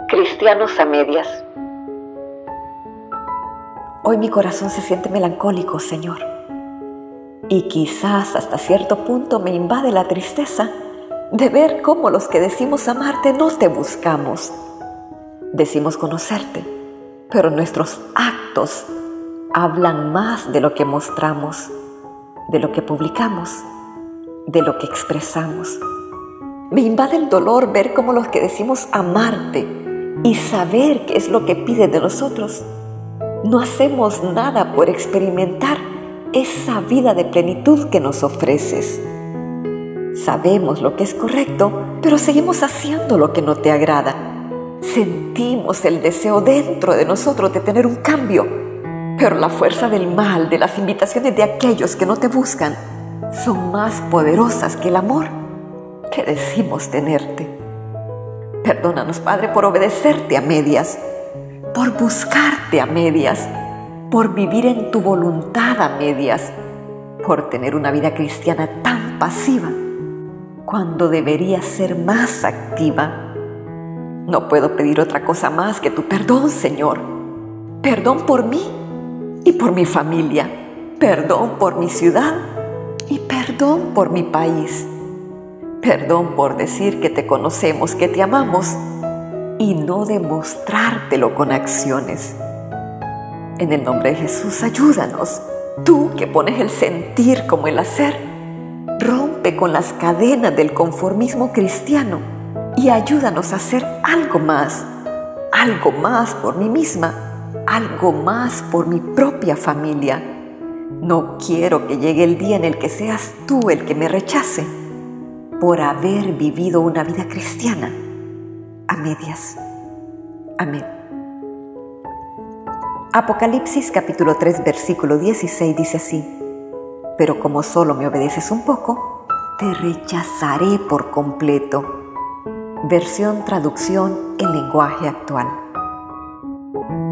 Cristianos a medias. Hoy mi corazón se siente melancólico, Señor. Y quizás hasta cierto punto me invade la tristeza de ver cómo los que decimos amarte no te buscamos. Decimos conocerte, pero nuestros actos hablan más de lo que mostramos, de lo que publicamos, de lo que expresamos. Me invade el dolor ver cómo los que decimos amarte y saber qué es lo que pides de nosotros, no hacemos nada por experimentar esa vida de plenitud que nos ofreces. Sabemos lo que es correcto, pero seguimos haciendo lo que no te agrada. Sentimos el deseo dentro de nosotros de tener un cambio, pero la fuerza del mal, de las invitaciones de aquellos que no te buscan, son más poderosas que el amor que decimos tenerte. Perdónanos, Padre, por obedecerte a medias, por buscarte a medias, por vivir en tu voluntad a medias, por tener una vida cristiana tan pasiva, cuando debería ser más activa. No puedo pedir otra cosa más que tu perdón, Señor. Perdón por mí y por mi familia. Perdón por mi ciudad y perdón por mi país. Perdón por decir que te conocemos, que te amamos y no demostrártelo con acciones. En el nombre de Jesús, ayúdanos. Tú que pones el sentir como el hacer, rompe con las cadenas del conformismo cristiano y ayúdanos a hacer algo más por mí misma, algo más por mi propia familia. No quiero que llegue el día en el que seas tú el que me rechace por haber vivido una vida cristiana a medias. Amén. Apocalipsis capítulo 3 versículo 16 dice así: pero como solo me obedeces un poco, te rechazaré por completo. Versión traducción en lenguaje actual.